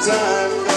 time go.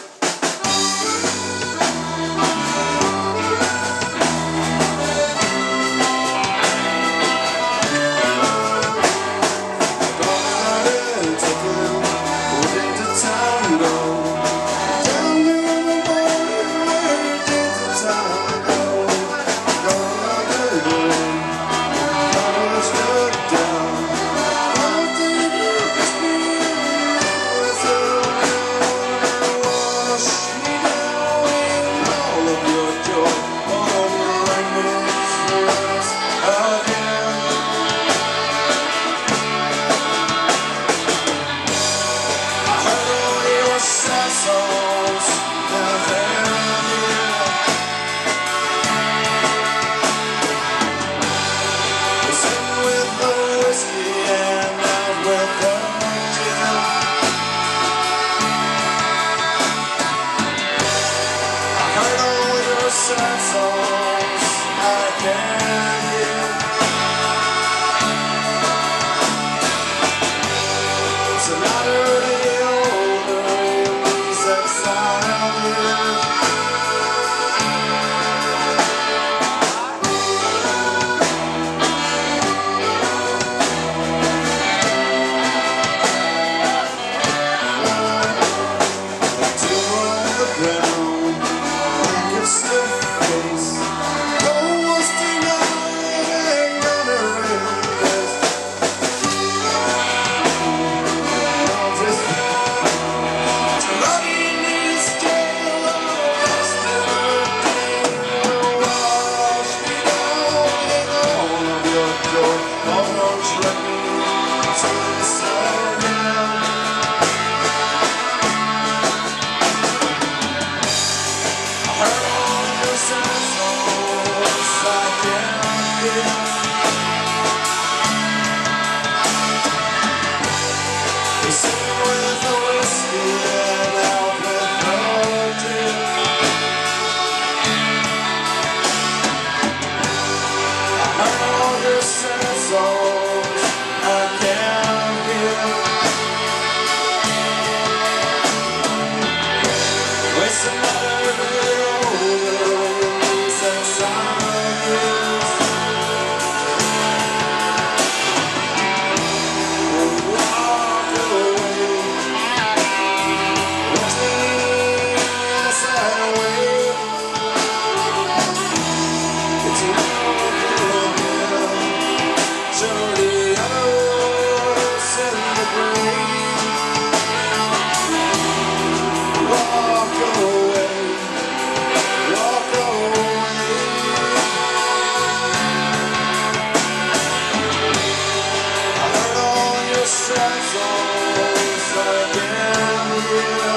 Sad songs I can hear. It's not early oldies that sound here. Two on the ground, think it's still face. Almost denying honoring this. Loving is still lost in the day. Wash me down in all of your joy. Oh, won't you let me to the sun again? I heard all your sad songs I can't hear. They sing with the whiskey and out with no tear. I heard all your sad songs I can't hear. Wasting my sad songs I can hear.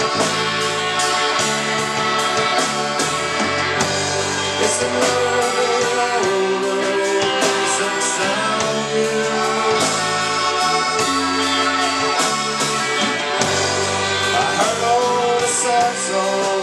It's the early oldies that sound here. I heard all the sad songs